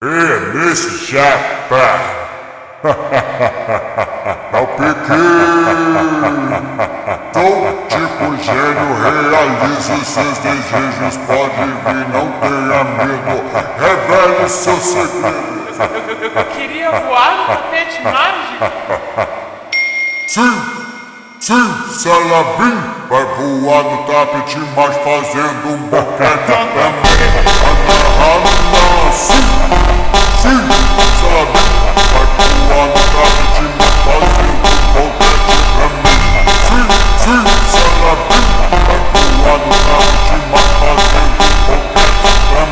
Nesse chapa. É o pequeno. Sou tipo gênio, realizo seus desejos. Pode vir, não tenha medo. Revele seu segredo. Eu queria voar no tapete mágico. Sim, se ela vir, vai voar no tapete, mas fazendo um boquete pra mim. Sim, se ela vir, vai voar no tapete, mas fazendo um boquete pra mim. Sim, se ela vir, vai voar no tapete, mas fazendo um boquete pra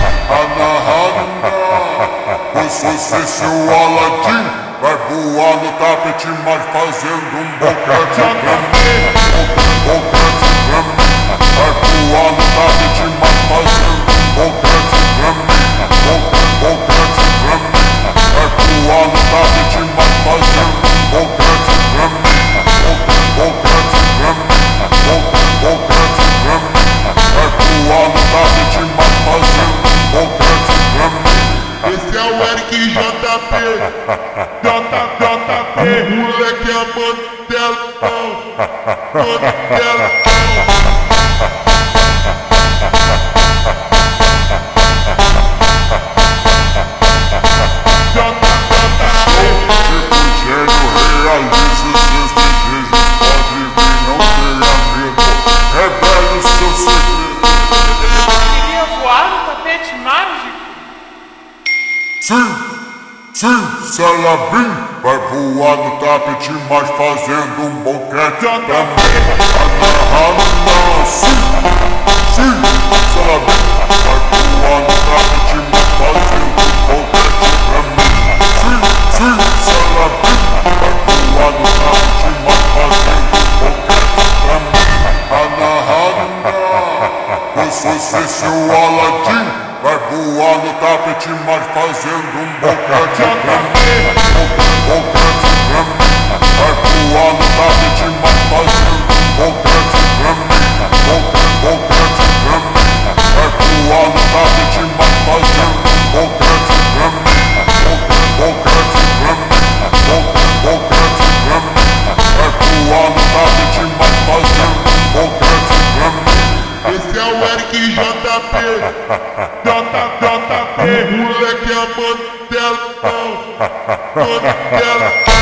mim. Você seu Aladim, vai voar no tapete, mas fazendo um boquete pra mim. Boquete pra mim. Vai voar no tapete, mas fazendo um boquete pra mim. Boquete pra mim. Vai voar no tapete, mas fazendo um boquete pra mim. Boquete pra mim. Boquete pra mim. Vai voar no tapete, mas fazendo um boquete pra mim. Esse é o Eric JP, JP, moleque é mantelão, mantelão. Tipo gênio, realiza seus desejos. Pode vir, não tenha medo. Revele seu segredo. Eu queria voar no tapete mágico. Sim, se ela vir, vai voar no tapete, mas fazendo um boquete pra mim. Sim, se ela vir, vai voar no tapete, mas fazendo um boquete pra mim. Sim, se ela vir, vai voar no tapete, mas fazendo um boquete pra mim. Você seu Aladim, vai voar no tapete, mas fazendo um boquete pra mim. Boquete pra mim. Vai voar no tapete, mas fazendo um boquete pra mim. Boquete pra mim. Vai voar no tapete, mas fazendo um boquete pra mim. Boquete pra mim. Boquete pra mim. Vai voar no tapete, mas fazendo um boquete pra mim. Esse é o Eric JP, JP, moleque é mantelão, mantelão.